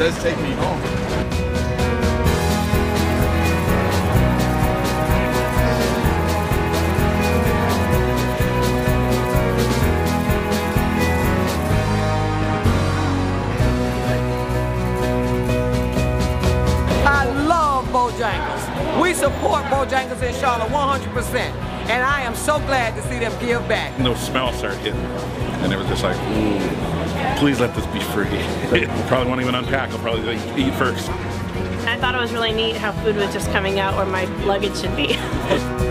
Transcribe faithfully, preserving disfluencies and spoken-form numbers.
says take me home. Bojangles. We support Bojangles in Charlotte one hundred percent, and I am so glad to see them give back. And those smells started hitting, and it was just like, ooh, please let this be free. We'll probably won't even unpack, I'll probably eat first. I thought it was really neat how food was just coming out where my luggage should be.